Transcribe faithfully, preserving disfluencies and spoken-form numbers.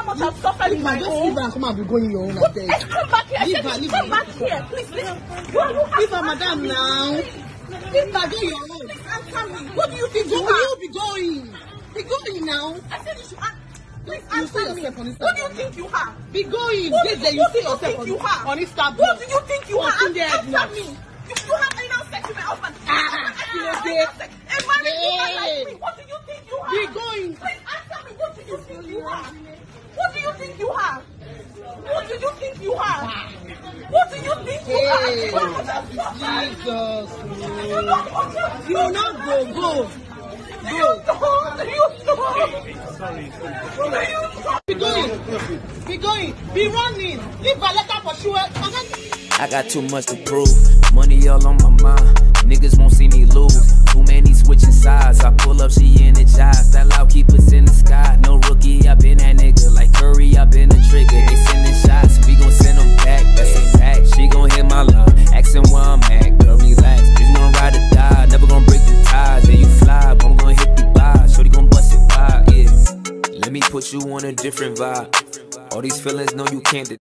much I've suffered in my just home. Leave her and come and be going your own. What? Let's come back here. Leave I her, said, leave come her. back here. Please, please. You are, you have Leave to her, madam, now. Leave her, do your own. Please answer me. What do you think Where you will are? you be going? Be going now. I said you should ask. Please You answer see me. yourself on Instagram. What do you think you are? Be going. What, This do- day you what see do you yourself think on, you are? on Instagram. What do you think you are? Posting there, Answer not. me. You, you have anal sex with my husband. Ah, you know, Anal sex. A married woman Hey. like me. What do you think you are? Be going. Please answer me. What do you think you are? What do you think you are? What do you think you are? What do you think you are? Hey, You know what I'm talking Jesus. You know what I'm You will not go. Go. You don't. You don't. Sorry. You don't. Be going. Be going. Be running. Leave a letter for sure. I got too much to prove. Money all on my mind. Niggas won't see me lose. Too many switching sides. I pull up, she energized. That loud keep us in the sky. No rookie, I been that nigga. Like Curry, I been the trigger. They sending shots, we gon' send them back. That's a fact. She gon' hit my line. Asking where I'm at. Girl, relax. Bitch gon' ride or die. Never gon' break the ties. Then you fly, but I'm gon' hit the bar. Shorty gon' bust it by, yeah. Let me put you on a different vibe. All these feelings, no, you can't.